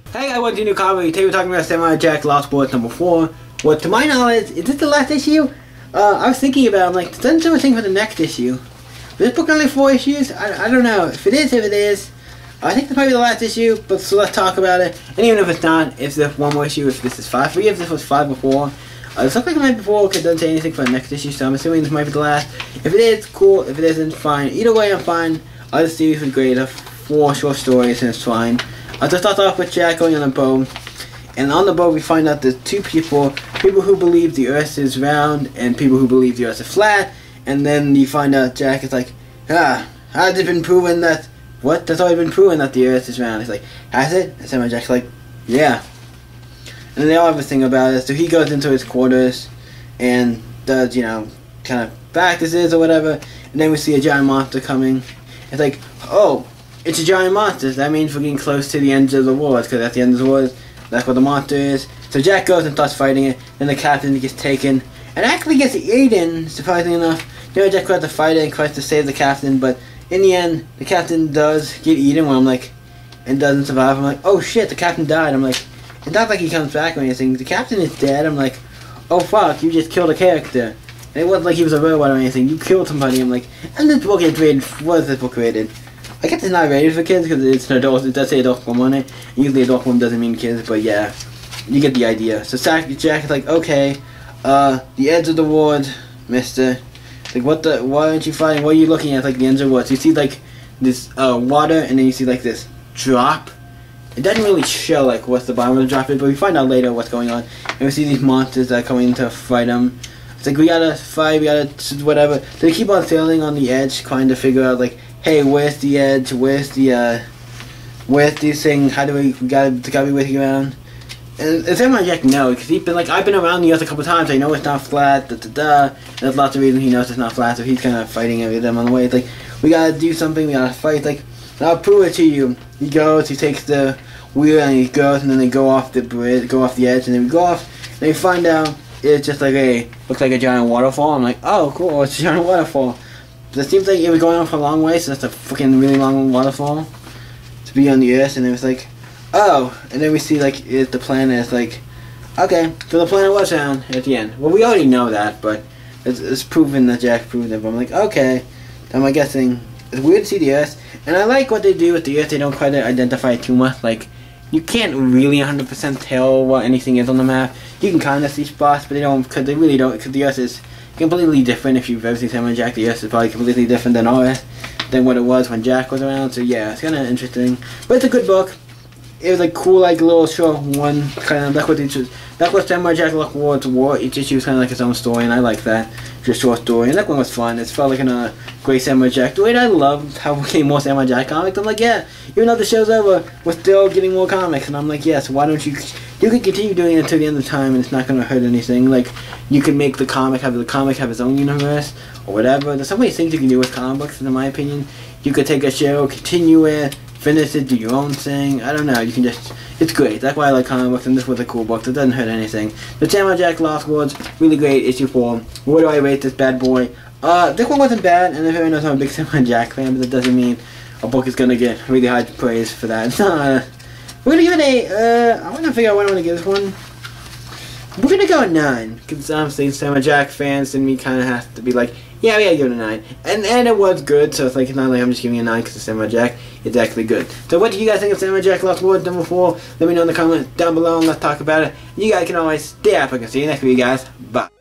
Hey, I want to do new comedy. Today we're talking about Samurai Jack Lost Words number 4. Well, to my knowledge, is this the last issue? I was thinking about it, I'm like, doesn't someone think for the next issue? Is this book only 4 issues? I don't know. If it is, I think this might be the last issue, but so let's talk about it. And even if it's not, if there's one more issue, if this is 5, forget if this was 5 before. This looks like it might be before, because it doesn't say anything for the next issue, so I'm assuming this might be the last. If it is, cool. If it isn't, fine. Either way, I'm fine. This series was great. 4 short stories, and it's fine. I'll just start off with Jack going on a boat, and on the boat we find out there's two people who believe the earth is round, and people who believe the earth is flat, and then you find out Jack is like, has it been proven that, what? That's already been proven that the earth is round. He's like, has it? And Samurai Jack's like, yeah. And then they all have a thing about it, so he goes into his quarters, and does, kind of practices or whatever, and then we see a giant monster coming. It's like, oh, it's a giant monster. That means we're getting close to the end of the wars, because at the end of the wars, that's what the monster is. So Jack goes and starts fighting it. Then the captain gets taken, and actually gets eaten, surprisingly enough. Jack tries to fight it and tries to save the captain, but in the end, the captain does get eaten. Where I'm like, and doesn't survive. I'm like, oh shit, the captain died. I'm like, it's not like he comes back or anything. The captain is dead. I'm like, oh fuck, you just killed a character. And it wasn't like he was a robot or anything. You killed somebody. I'm like, and this book is rated. What is this book rated? I guess it's not rated for kids because it's an adult. It does say adult film on it. Usually adult film doesn't mean kids, but yeah, you get the idea. So Jack is like, okay, the edge of the ward, mister. Like, why aren't you fighting? What are you looking at? Like the edge of the ward. So you see like this water, and then you see like this drop. It doesn't really show like what's the bottom of the drop is, but we find out later what's going on. And we see these monsters that are coming to fight them. It's like, we gotta fight, we gotta whatever. So they keep on sailing on the edge, trying to figure out like, hey, where's the edge? Where's this thing? How do we gotta be waiting around? And Samurai Jack knows, because he's been like, I've been around the earth a couple times. I know it's not flat. There's lots of reasons he knows it's not flat, so he's kind of fighting with them on the way. It's like, we gotta do something. We gotta fight. Like, I'll prove it to you. He goes. He takes the wheel and he goes, and then they go off the bridge, go off the edge, and then we go off. And we find out it's just like looks like a giant waterfall. I'm like, oh cool, it's a giant waterfall. So it seems like it was going on for a long way, so that's a fucking really long waterfall to be on the earth. And it was like, oh, and then we see like the planet is like, okay, so the planet was round at the end. Well, we already know that, but it's proven that Jack proved it. But I'm like, okay, I'm guessing it's weird to see the earth, and I like what they do with the earth. They don't quite identify it too much. Like, you can't really 100% tell what anything is on the map. You can kind of see spots, but they don't, because they really don't, because the earth is completely different. If you've ever seen Samurai Jack, the earth is probably completely different than what it was when Jack was around. So yeah, it's kind of interesting, but it's a good book. It was like cool, like little short one, kind of. That's what Samurai Jack Lost Words War. Each issue was kind of like its own story, and I like that. Just short story, and that one was fun. It felt like a great Samurai Jack. The way I loved how we came more Samurai Jack comics. I'm like, yeah, even though the show's over, we're still getting more comics, and I'm like, yes. Why don't you? You could continue doing it until the end of time, and it's not going to hurt anything. Like, you can make the comic have its own universe or whatever. There's so many things you can do with comic books, in my opinion. You could take a show, continue it, finish it, do your own thing. I don't know. You can just. It's great. That's why I like comic books, and this was a cool book. It doesn't hurt anything. The Samurai Jack Lost Words, really great. Issue 4. What do I rate this bad boy? This one wasn't bad, and if everyone knows I'm a big Samurai Jack fan, but that doesn't mean a book is gonna get really high praise for that. We're gonna give it a. I want to figure out what I want to give this one. We're gonna go a 9, because honestly, Samurai Jack fans and me kind of have to be like, yeah, we gotta give it a 9. And it was good, so it's like, it's not like I'm just giving it a 9 because it's Samurai Jack. It's actually good. So what do you guys think of Samurai Jack Lost Words number 4? Let me know in the comments down below, and let's talk about it. You guys can always stay up. I can see you next week, guys. Bye.